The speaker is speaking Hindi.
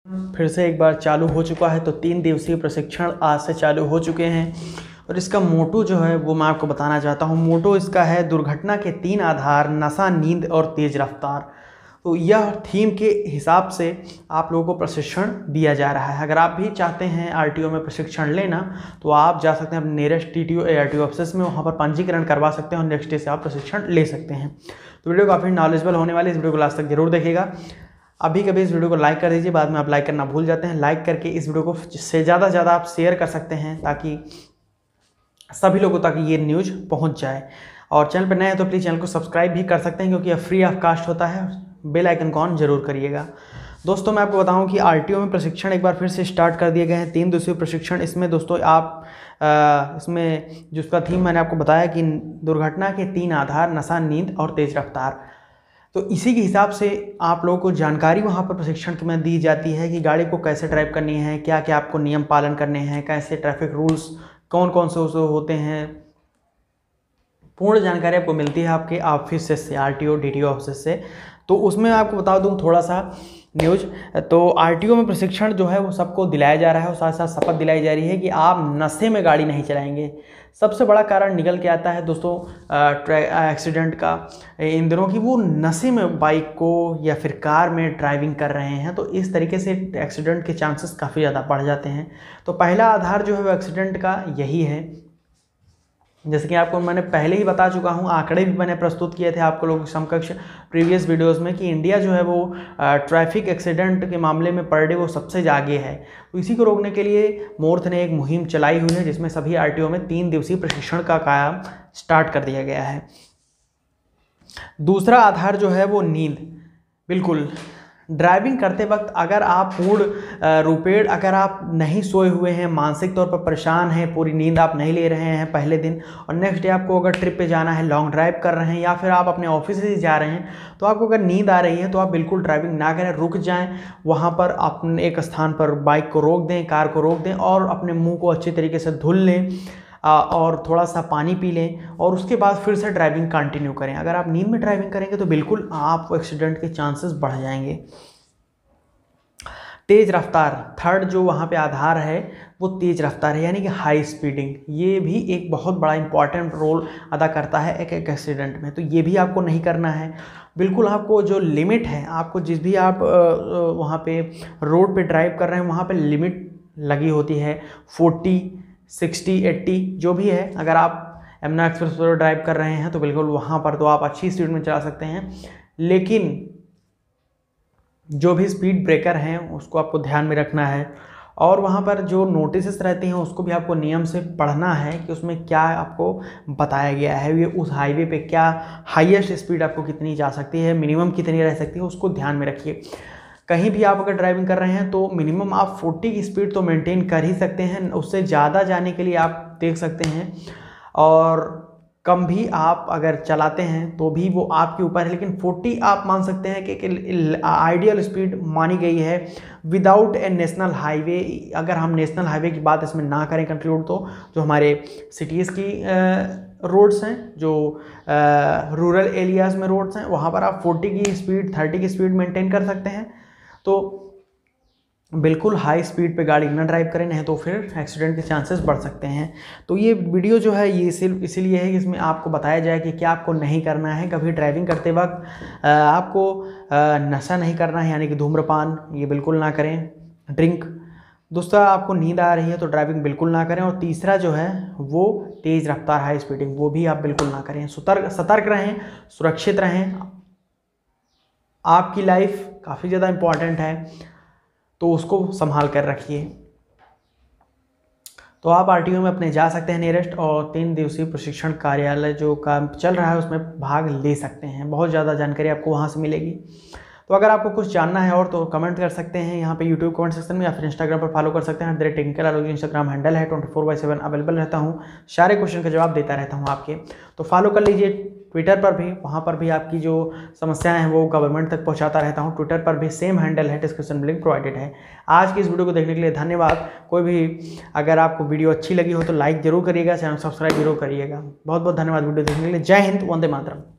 फिर से एक बार चालू हो चुका है। तो 3 दिवसीय प्रशिक्षण आज से चालू हो चुके हैं और इसका मोटो जो है वो मैं आपको बताना चाहता हूँ। मोटो इसका है दुर्घटना के 3 आधार, नशा, नींद और तेज़ रफ्तार। तो यह थीम के हिसाब से आप लोगों को प्रशिक्षण दिया जा रहा है। अगर आप भी चाहते हैं आरटीओ में प्रशिक्षण लेना तो आप जा सकते हैं अपने नियरेस्ट टीटीओ या आरटीओ ऑफिस में, वहाँ पर पंजीकरण करवा सकते हैं और नेक्स्ट डे से आप प्रशिक्षण ले सकते हैं। तो वीडियो काफ़ी नॉलेजेबल होने वाली है, इस वीडियो को लास्ट तक जरूर देखिएगा। अभी कभी इस वीडियो को लाइक कर दीजिए, बाद में आप लाइक करना भूल जाते हैं। लाइक करके इस वीडियो को से ज़्यादा आप शेयर कर सकते हैं ताकि सभी लोगों तक ये न्यूज़ पहुंच जाए। और चैनल पर नए हैं तो प्लीज़ चैनल को सब्सक्राइब भी कर सकते हैं क्योंकि यह फ्री ऑफ कास्ट होता है। बेल आइकन को ऑन जरूर करिएगा। दोस्तों मैं आपको बताऊं कि आरटीओ में प्रशिक्षण एक बार फिर से स्टार्ट कर दिए गए हैं, 3 दिवसीय प्रशिक्षण। इसमें दोस्तों आप इसमें जिसका थीम मैंने आपको बताया कि दुर्घटना के 3 आधार, नशा, नींद और तेज़ रफ्तार। तो इसी के हिसाब से आप लोगों को जानकारी वहाँ पर प्रशिक्षण में दी जाती है कि गाड़ी को कैसे ड्राइव करनी है, क्या क्या आपको नियम पालन करने हैं, कैसे ट्रैफिक रूल्स कौन कौन से होते हैं। पूर्ण जानकारी आपको मिलती है आपके ऑफिस से, आरटीओ डीटीओ ऑफिस से। तो उसमें आपको बता दूं थोड़ा सा न्यूज़। तो आरटीओ में प्रशिक्षण जो है वो सबको दिलाया जा रहा है और साथ साथ शपथ दिलाई जा रही है कि आप नशे में गाड़ी नहीं चलाएंगे। सबसे बड़ा कारण निकल के आता है दोस्तों एक्सीडेंट का इन दिनों की, वो नशे में बाइक को या फिर कार में ड्राइविंग कर रहे हैं। तो इस तरीके से एक्सीडेंट के चांसेस काफ़ी ज़्यादा बढ़ जाते हैं। तो पहला आधार जो है वो एक्सीडेंट का यही है। जैसे कि आपको मैंने पहले ही बता चुका हूँ, आंकड़े भी मैंने प्रस्तुत किए थे आपको लोग समकक्ष प्रीवियस वीडियोस में, कि इंडिया जो है वो ट्रैफिक एक्सीडेंट के मामले में पर डे वो सबसे आगे है। तो इसी को रोकने के लिए मोर्थ ने एक मुहिम चलाई हुई है जिसमें सभी आरटीओ में 3 दिवसीय प्रशिक्षण का काम स्टार्ट कर दिया गया है। दूसरा आधार जो है वो नींद। बिल्कुल ड्राइविंग करते वक्त अगर आप पूर्ण रूपेण अगर आप नहीं सोए हुए हैं, मानसिक तौर पर परेशान हैं, पूरी नींद आप नहीं ले रहे हैं पहले दिन, और नेक्स्ट डे आपको अगर ट्रिप पे जाना है, लॉन्ग ड्राइव कर रहे हैं या फिर आप अपने ऑफिस से जा रहे हैं, तो आपको अगर नींद आ रही है तो आप बिल्कुल ड्राइविंग ना करें, रुक जाएं। वहाँ पर अपने एक स्थान पर बाइक को रोक दें, कार को रोक दें और अपने मुँह को अच्छी तरीके से धुल लें और थोड़ा सा पानी पी लें और उसके बाद फिर से ड्राइविंग कंटिन्यू करें। अगर आप नींद में ड्राइविंग करेंगे तो बिल्कुल आप एक्सीडेंट के चांसेस बढ़ जाएंगे। तेज़ रफ्तार, थर्ड जो वहाँ पे आधार है वो तेज़ रफ्तार है, यानी कि हाई स्पीडिंग। ये भी एक बहुत बड़ा इंपॉर्टेंट रोल अदा करता है एक एक्सीडेंट में। तो ये भी आपको नहीं करना है। बिल्कुल आपको जो लिमिट है, आपको जिस भी आप वहाँ पे रोड पे ड्राइव कर रहे हैं वहाँ पे लिमिट लगी होती है 40, 60, 80 जो भी है। अगर आप यमुना एक्सप्रेस पर ड्राइव कर रहे हैं तो बिल्कुल वहाँ पर तो आप अच्छी स्पीड में चला सकते हैं, लेकिन जो भी स्पीड ब्रेकर हैं उसको आपको ध्यान में रखना है। और वहाँ पर जो नोटिसेस रहते हैं उसको भी आपको नियम से पढ़ना है कि उसमें क्या आपको बताया गया है, ये उस हाईवे पे क्या हाईएस्ट स्पीड आपको कितनी जा सकती है, मिनिमम कितनी रह सकती है, उसको ध्यान में रखिए। कहीं भी आप अगर ड्राइविंग कर रहे हैं तो मिनिमम आप 40 की स्पीड तो मेंटेन कर ही सकते हैं, उससे ज़्यादा जाने के लिए आप देख सकते हैं। और कम भी आप अगर चलाते हैं तो भी वो आपके ऊपर है, लेकिन 40 आप मान सकते हैं कि आइडियल स्पीड मानी गई है विदाउट ए नेशनल हाईवे। अगर हम नेशनल हाईवे की बात इसमें ना करें कंक्लूड, तो जो हमारे सिटीज़ की रोड्स हैं, जो रूरल एरियाज़ में रोड्स हैं, वहाँ पर आप 40 की स्पीड, 30 की स्पीड मेंटेन कर सकते हैं। तो बिल्कुल हाई स्पीड पे गाड़ी ना ड्राइव करें, नहीं तो फिर एक्सीडेंट के चांसेस बढ़ सकते हैं। तो ये वीडियो जो है ये सिर्फ इसीलिए है कि इसमें आपको बताया जाए कि क्या आपको नहीं करना है। कभी ड्राइविंग करते वक्त आपको नशा नहीं करना है, यानी कि धूम्रपान ये बिल्कुल ना करें, ड्रिंक। दूसरा, आपको नींद आ रही है तो ड्राइविंग बिल्कुल ना करें। और तीसरा जो है वो तेज़ रफ्तार, हाई स्पीडिंग, वो भी आप बिल्कुल ना करें। सतर्क रहें, सुरक्षित रहें। आपकी लाइफ काफ़ी ज़्यादा इम्पॉर्टेंट है तो उसको संभाल कर रखिए। तो आप आरटीओ में अपने जा सकते हैं नियरेस्ट, और 3 दिवसीय प्रशिक्षण कार्यालय जो काम चल रहा है उसमें भाग ले सकते हैं। बहुत ज़्यादा जानकारी आपको वहाँ से मिलेगी। तो अगर आपको कुछ जानना है और तो कमेंट कर सकते हैं यहाँ पे यूट्यूब कमेंट सेक्शन में, या फिर इंस्टाग्राम पर फॉलो कर सकते हैं। टेक्निकल आलोक इंस्टाग्राम हैंडल है, 24/7 अवेलेबल रहता हूँ, सारे क्वेश्चन का जवाब देता रहता हूँ आपके। तो फॉलो कर लीजिए। ट्विटर पर भी, वहाँ पर भी आपकी जो समस्याएं हैं वो गवर्नमेंट तक पहुँचाता रहता हूँ। ट्विटर पर भी सेम हैंडल है, डिस्क्रिप्शन में लिंक प्रोवाइडेड है। आज की इस वीडियो को देखने के लिए धन्यवाद। कोई भी अगर आपको वीडियो अच्छी लगी हो तो लाइक जरूर करिएगा, चैनल सब्सक्राइब जरूर करिएगा। बहुत बहुत धन्यवाद वीडियो देखने के लिए। जय हिंद, वंदे मातरम।